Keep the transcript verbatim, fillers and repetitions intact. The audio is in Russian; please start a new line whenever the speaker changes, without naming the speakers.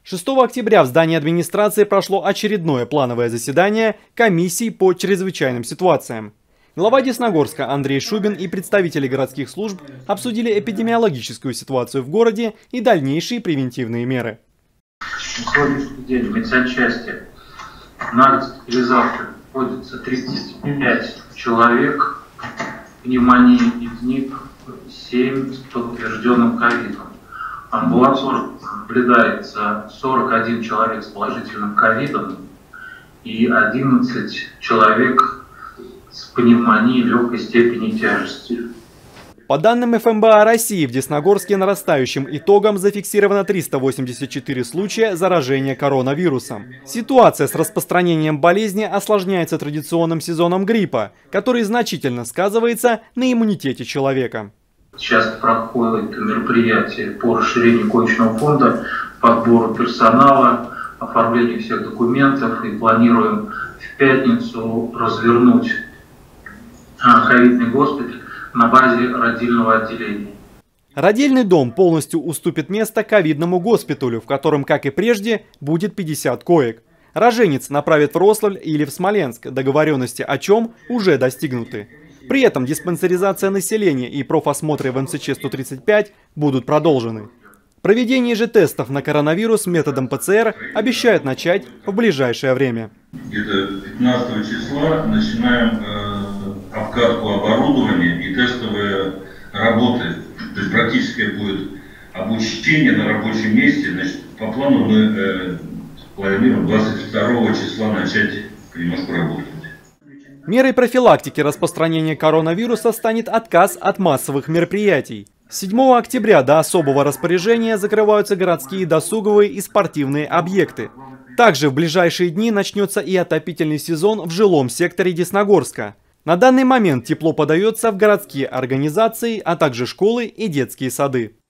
шестого октября в здании администрации прошло очередное плановое заседание комиссии по чрезвычайным ситуациям. Глава Десногорска Андрей Шубин и представители городских служб обсудили эпидемиологическую ситуацию в городе и дальнейшие превентивные меры.
На сегодняшний день в медсанчасти на госпитализации находится тридцать пять человек, пневмония из них семь с подтвержденным ковидом. Амбулаторно наблюдается сорок один человек с положительным ковидом и одиннадцать человек с пневмонией легкой степени тяжести.
По данным эф эм бэ а России, в Десногорске нарастающим итогом зафиксировано триста восемьдесят четыре случая заражения коронавирусом. Ситуация с распространением болезни осложняется традиционным сезоном гриппа, который значительно сказывается на иммунитете человека.
Сейчас проходит мероприятие по расширению коечного фонда, подбору персонала, оформлению всех документов, и планируем в пятницу развернуть ковидный госпиталь на базе родильного отделения.
Родильный дом полностью уступит место ковидному госпиталю, в котором, как и прежде, будет пятьдесят коек. Роженец направит в Рославль или в Смоленск, договоренности о чем уже достигнуты. При этом диспансеризация населения и профосмотры в эм эс че сто тридцать пять будут продолжены. Проведение же тестов на коронавирус методом пэ цэ эр обещают начать в ближайшее время.
Где-то пятнадцатого числа начинаем э, обкатку оборудования и тестовые работы. То есть практическое будет обучение на рабочем месте. Значит, по плану мы э, планируем двадцать второго числа начать немножко работать.
Мерой профилактики распространения коронавируса станет отказ от массовых мероприятий. С седьмого октября до особого распоряжения закрываются городские досуговые и спортивные объекты. Также в ближайшие дни начнется и отопительный сезон в жилом секторе Десногорска. На данный момент тепло подается в городские организации, а также школы и детские сады.